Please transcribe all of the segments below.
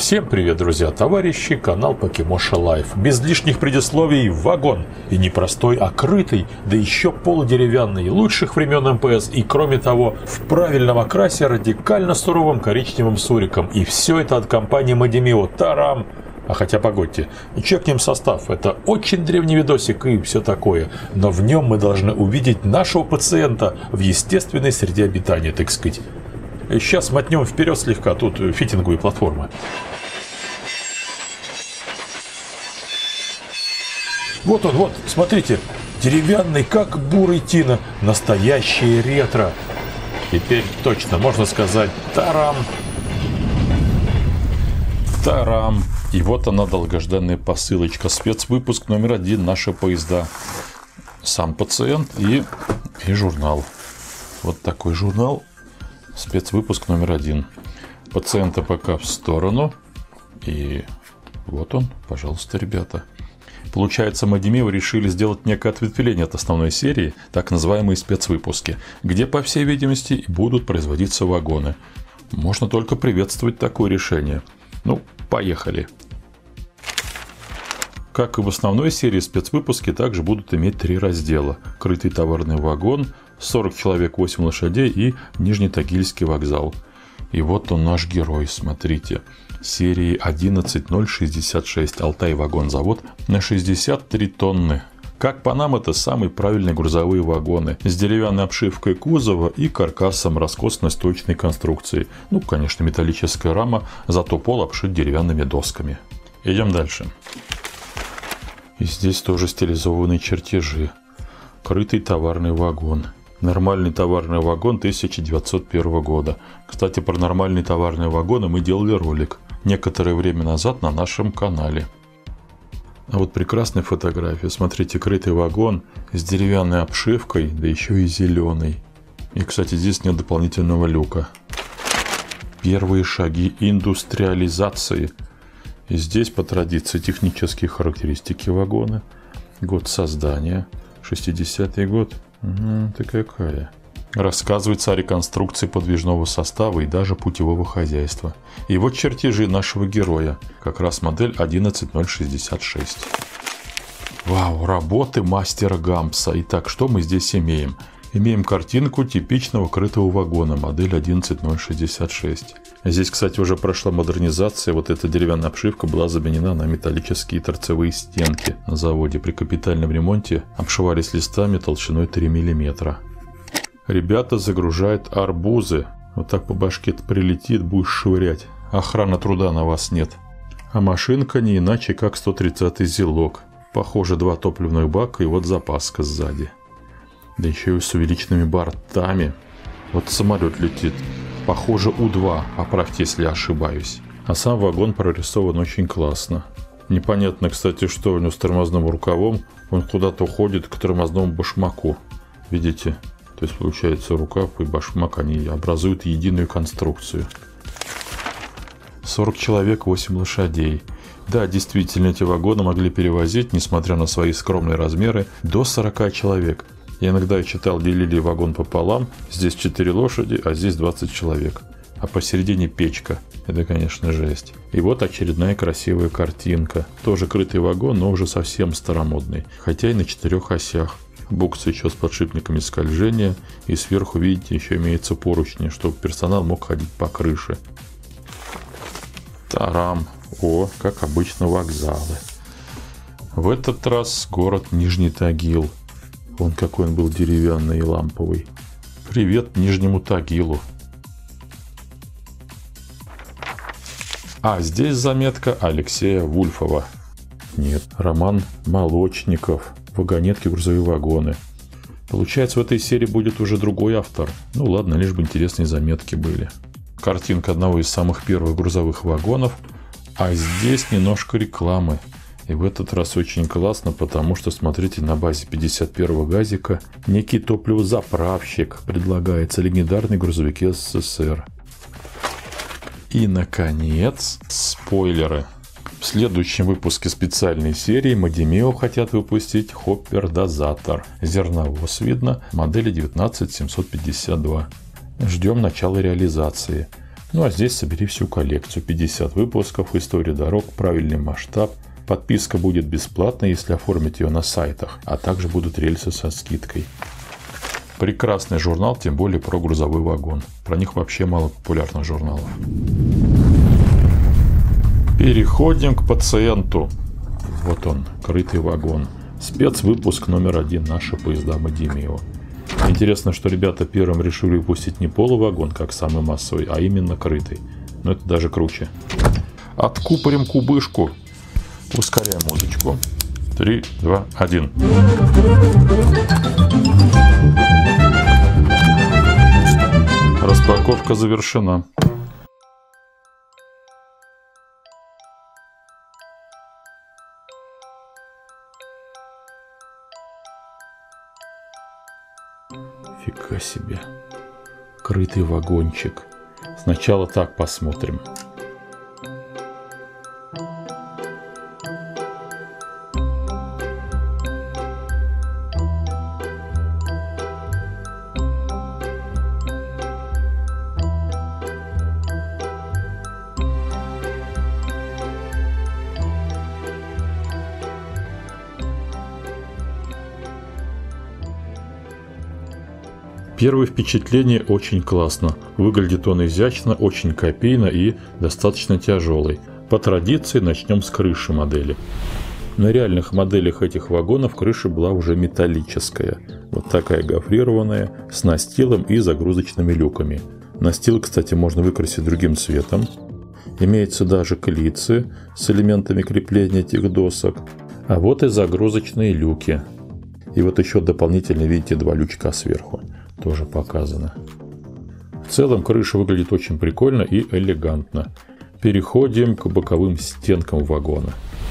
Всем привет, друзья, товарищи, канал Покемоша Лайф. Без лишних предисловий вагон. И не простой, а крытый, да еще полудеревянный, лучших времен МПС. И кроме того, в правильном окрасе радикально суровым коричневым суриком. И все это от компании Мадимио. Тарам! А хотя погодьте, чекнем состав. Это очень древний видосик и все такое. Но в нем мы должны увидеть нашего пациента в естественной среде обитания, так сказать. Сейчас мотнем вперед слегка, тут фитинговые платформы. Вот он, вот, смотрите, деревянный, как бурый тина, настоящее ретро. Теперь точно можно сказать тарам. Тарам. И вот она, долгожданная посылочка, спецвыпуск номер 1 нашего поезда. Сам пациент и журнал. Вот такой журнал. Спецвыпуск номер 1. Пациента пока в сторону. И вот он, пожалуйста, ребята. Получается, Мадимио решили сделать некое ответвление от основной серии, так называемые спецвыпуски, где, по всей видимости, будут производиться вагоны. Можно только приветствовать такое решение. Ну, поехали. Как и в основной серии, спецвыпуски также будут иметь 3 раздела. Крытый товарный вагон, 40 человек, 8 лошадей и Нижнетагильский вокзал. И вот он, наш герой, смотрите. Серии 11066 Алтай-вагонзавод на 63 тонны. Как по нам, это самые правильные грузовые вагоны с деревянной обшивкой кузова и каркасом раскосно-стойчной конструкции. Ну, конечно, металлическая рама, зато пол обшит деревянными досками. Идем дальше. И здесь тоже стилизованные чертежи. Крытый товарный вагон. Нормальный товарный вагон 1901 года. Кстати, про нормальные товарные вагоны мы делали ролик некоторое время назад на нашем канале. А вот прекрасная фотография. Смотрите, крытый вагон с деревянной обшивкой, да еще и зеленый. И, кстати, здесь нет дополнительного люка. Первые шаги индустриализации. И здесь по традиции технические характеристики вагона. Год создания. 60-й год. Ты какая? Рассказывается о реконструкции подвижного состава и даже путевого хозяйства. И вот чертежи нашего героя. Как раз модель 11066. Вау, работы мастера Гампса. Итак, что мы здесь имеем? Имеем картинку типичного крытого вагона, модель 11066. Здесь, кстати, уже прошла модернизация. Вот эта деревянная обшивка была заменена на металлические торцевые стенки на заводе. При капитальном ремонте обшивались листами толщиной 3 мм. Ребята загружают арбузы. Вот так по башке прилетит, будешь швырять. Охраны труда на вас нет. А машинка не иначе, как 130-й зилок. Похоже, 2 топливных бака и вот запаска сзади. Да еще и с увеличенными бортами. Вот самолет летит. Похоже, У-2, поправьте, если я ошибаюсь. А сам вагон прорисован очень классно. Непонятно, кстати, что у него с тормозным рукавом. Он куда-то уходит к тормозному башмаку. Видите? То есть, получается, рукав и башмак, они образуют единую конструкцию. 40 человек, 8 лошадей. Да, действительно, эти вагоны могли перевозить, несмотря на свои скромные размеры, до 40 человек. Я иногда читал, делили вагон пополам. Здесь 4 лошади, а здесь 20 человек. А посередине печка. Это, конечно, жесть. И вот очередная красивая картинка. Тоже крытый вагон, но уже совсем старомодный. Хотя и на 4 осях. Буксы еще с подшипниками скольжения. И сверху, видите, еще имеется поручни, чтобы персонал мог ходить по крыше. Тарам. О, как обычно, вокзалы. В этот раз город Нижний Тагил. Вон какой он был деревянный и ламповый. Привет Нижнему Тагилу. А здесь заметка Алексея Вульфова. Нет, Роман Молочников. Вагонетки, грузовые вагоны. Получается, в этой серии будет уже другой автор. Ну ладно, лишь бы интересные заметки были. Картинка одного из самых первых грузовых вагонов. А здесь немножко рекламы. И в этот раз очень классно, потому что, смотрите, на базе 51-го газика некий топливозаправщик предлагается, легендарный грузовики СССР. И, наконец, спойлеры. В следующем выпуске специальной серии Мадимио хотят выпустить хоппер-дозатор. Зерновоз видно, модели 19752. Ждем начала реализации. Ну а здесь собери всю коллекцию. 50 выпусков, история дорог, правильный масштаб. Подписка будет бесплатной, если оформить ее на сайтах, а также будут рельсы со скидкой. Прекрасный журнал, тем более про грузовой вагон. Про них вообще мало популярных журналов. Переходим к пациенту. Вот он, крытый вагон. Спецвыпуск номер 1 наши поезда Модимио. Интересно, что ребята первым решили выпустить не полувагон, как самый массовый, а именно крытый. Но это даже круче. Откупорим кубышку. Ускоряем музычку. 3, 2, 1. Распаковка завершена. Фига себе. Крытый вагончик. Сначала так посмотрим. Первое впечатление очень классно. Выглядит он изящно, очень копийно и достаточно тяжелый. По традиции начнем с крыши модели. На реальных моделях этих вагонов крыша была уже металлическая. Вот такая гофрированная, с настилом и загрузочными люками. Настил, кстати, можно выкрасить другим цветом. Имеются даже клицы с элементами крепления этих досок. А вот и загрузочные люки. И вот еще дополнительно, видите, 2 лючка сверху. Тоже показано. В целом крыша выглядит очень прикольно и элегантно. Переходим к боковым стенкам вагона.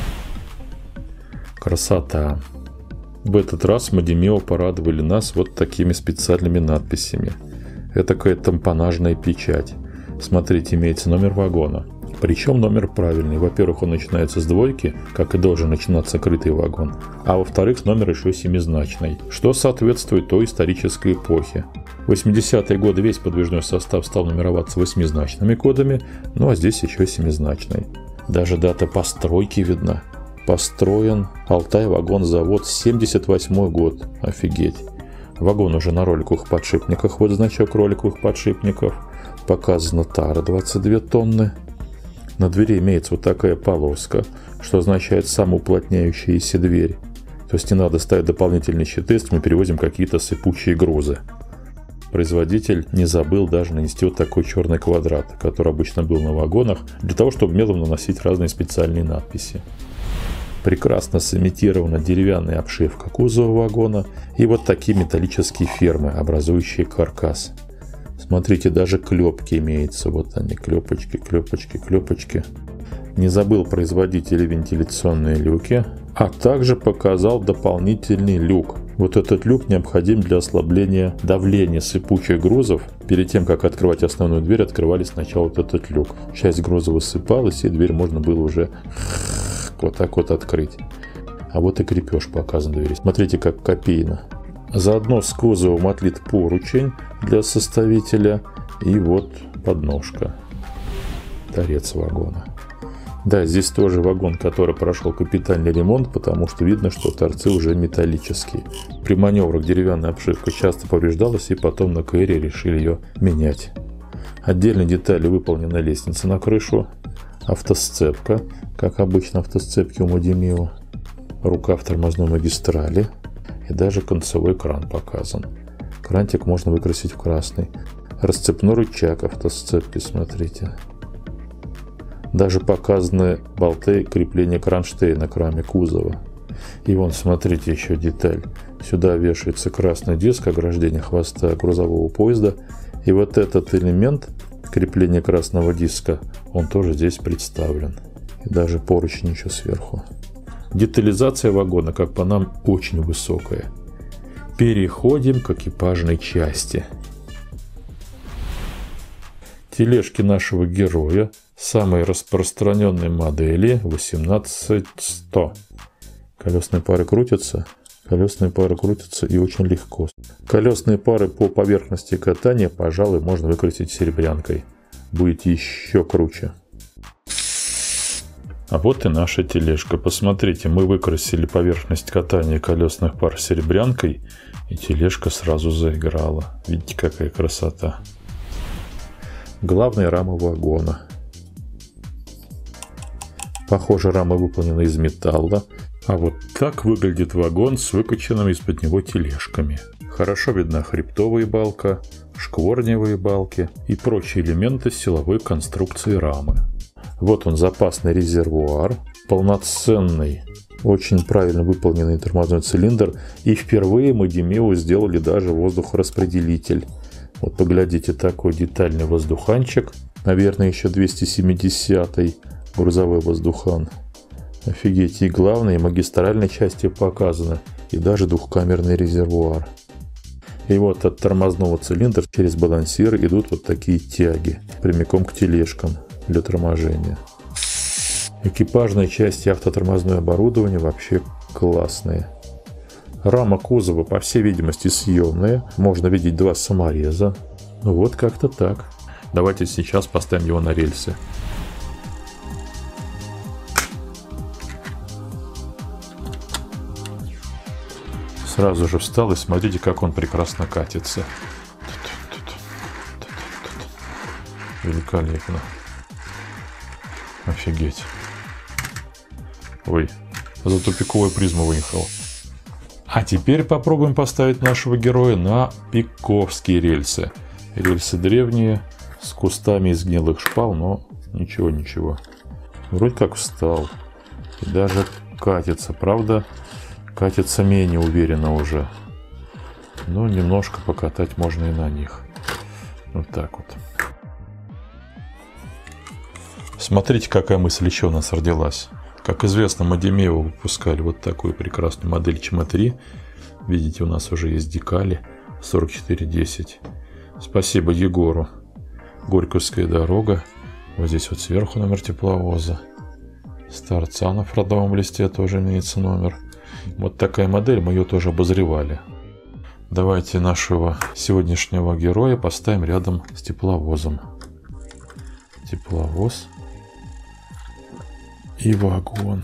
Красота! В этот раз Модимио порадовали нас вот такими специальными надписями. Этакая тампонажная печать. Смотрите, имеется номер вагона. Причем номер правильный. Во-первых, он начинается с 2, как и должен начинаться крытый вагон. А во-вторых, номер еще 7-значный, что соответствует той исторической эпохе. В 80-е годы весь подвижной состав стал нумероваться 8-значными кодами, ну а здесь еще 7-значный. Даже дата постройки видна. Построен Алтай-вагон-завод, 78 год. Офигеть. Вагон уже на роликовых подшипниках. Вот значок роликовых подшипников. Показана тара 22 тонны. На двери имеется вот такая полоска, что означает самоуплотняющаяся дверь. То есть не надо ставить дополнительные щиты, если мы перевозим какие-то сыпучие грузы. Производитель не забыл даже нанести вот такой черный квадрат, который обычно был на вагонах, для того, чтобы мелом наносить разные специальные надписи. Прекрасно сымитирована деревянная обшивка кузова вагона и вот такие металлические фермы, образующие каркас. Смотрите, даже клепки имеются. Вот они, клепочки, клепочки, клепочки. Не забыл производитель вентиляционные люки, а также показал дополнительный люк. Вот этот люк необходим для ослабления давления сыпучих грузов. Перед тем, как открывать основную дверь, открывали сначала вот этот люк. Часть груза высыпалась, и дверь можно было уже вот так вот открыть. А вот и крепеж показан двери. Смотрите, как копийно. Заодно с кузовом отлит поручень для составителя и вот подножка, торец вагона. Да, здесь тоже вагон, который прошел капитальный ремонт, потому что видно, что торцы уже металлические. При маневрах деревянная обшивка часто повреждалась, и потом на КР решили ее менять. Отдельные детали выполнена лестница на крышу, автосцепка, как обычно автосцепки у Модимио, рукав тормозной магистрали. И даже концевой кран показан. Крантик можно выкрасить в красный. Расцепной рычаг автосцепки, смотрите. Даже показаны болты крепления кронштейна к раме кузова. И вон, смотрите, еще деталь. Сюда вешается красный диск ограждения хвоста грузового поезда. И вот этот элемент крепления красного диска, он тоже здесь представлен. И даже поручень еще сверху. Детализация вагона, как по нам, очень высокая. Переходим к экипажной части. Тележки нашего героя, самой распространенной модели 18100. Колесные пары крутятся. Колесные пары крутятся и очень легко. Колесные пары по поверхности катания, пожалуй, можно выкрасить серебрянкой. будет еще круче. А вот и наша тележка. Посмотрите, мы выкрасили поверхность катания колесных пар серебрянкой, и тележка сразу заиграла. Видите, какая красота. Главная рама вагона. Похоже, рама выполнена из металла. А вот так выглядит вагон с выкачанными из-под него тележками. Хорошо видна хребтовая балка, шкворневые балки и прочие элементы силовой конструкции рамы. Вот он, запасный резервуар, полноценный, очень правильно выполненный тормозной цилиндр. И впервые мы Демео сделали даже воздухораспределитель. Вот поглядите, такой детальный воздуханчик. Наверное, еще 270-й грузовой воздухан. Офигеть, и главной, и магистральной части показано. И даже двухкамерный резервуар. И вот от тормозного цилиндра через балансир идут вот такие тяги, прямиком к тележкам для торможения. Экипажные части автотормозное оборудование вообще классные. Рама кузова, по всей видимости, съемная. Можно видеть два самореза. Вот как-то так. Давайте сейчас поставим его на рельсы. Сразу же встал, и смотрите, как он прекрасно катится. Великолепно. Офигеть. Ой, за тупиковую призму выехал. А теперь попробуем поставить нашего героя на пиковские рельсы. Рельсы древние, с кустами из гнилых шпал, но ничего. Вроде как встал. И даже катится, правда? Катится менее уверенно уже. Но немножко покатать можно и на них. Вот так вот. Смотрите, какая мысль еще у нас родилась. Как известно, мы Демео выпускали вот такую прекрасную модель ЧМ-3. Видите, у нас уже есть декали 4410. Спасибо Егору. Горьковская дорога. Вот здесь вот сверху номер тепловоза. С торца на фронтовом листе тоже имеется номер. Вот такая модель, мы ее тоже обозревали. Давайте нашего сегодняшнего героя поставим рядом с тепловозом. Тепловоз и вагон.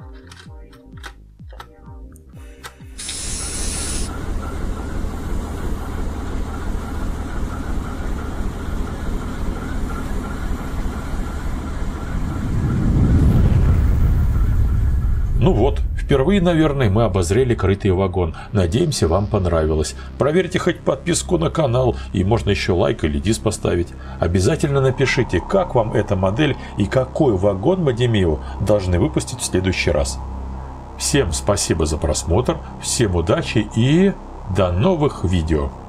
Ну вот, впервые, наверное, мы обозрели крытый вагон. Надеемся, вам понравилось. Проверьте хоть подписку на канал, и можно еще лайк или дис поставить. Обязательно напишите, как вам эта модель и какой вагон мы Демео должны выпустить в следующий раз. Всем спасибо за просмотр, всем удачи и до новых видео.